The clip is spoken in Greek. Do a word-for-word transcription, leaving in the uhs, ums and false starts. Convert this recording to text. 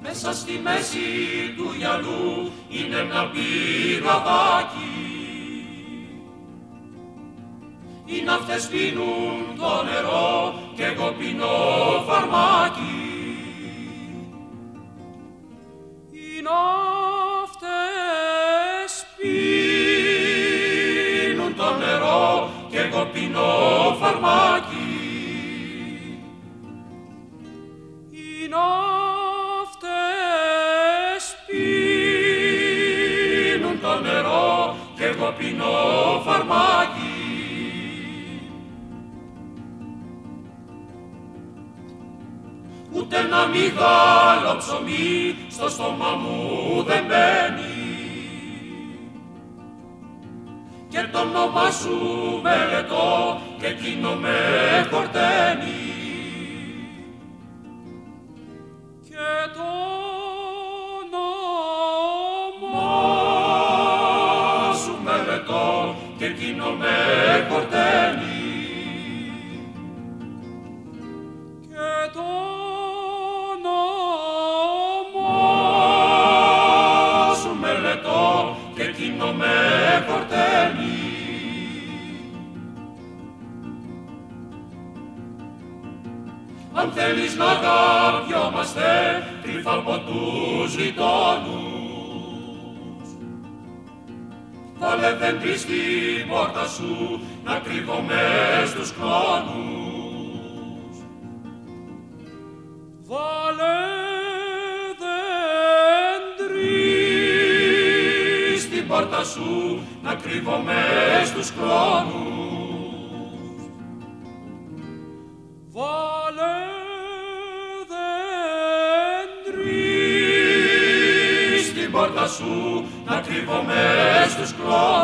Μέσα στη μέση του γυαλού είναι ένα πηγαδάκι. Οι ναύτες πίνουν το νερό κι εγώ πίνω φαρμάκι. Οι ναύτες πίνουν το νερό κι εγώ πίνω φαρμάκι. Οι ναύτες πίνουν το νερό κι εγώ πίνω φαρμάκι. Ούτε ένα μηγάλο ψωμί στο στόμα μου δεν μπαίνει και το όνομα σου μελετώ και εκείνο με χορταίνει και το όνομα σου μελετώ και εκείνο με χορταίνει και το και εκείνο με χορταίνει. Αν θέλεις να αγαπιόμαστε κρυφά από τους γειτόνους, βάλε δέντρι στην πόρτα σου να κρύβομαι στους χρόνους. Βάλε πόρτα σου να κρύβομαι στους χρόνους. Βάλε δέντρι στην πόρτα σου να κρύβομαι στους χρόνους.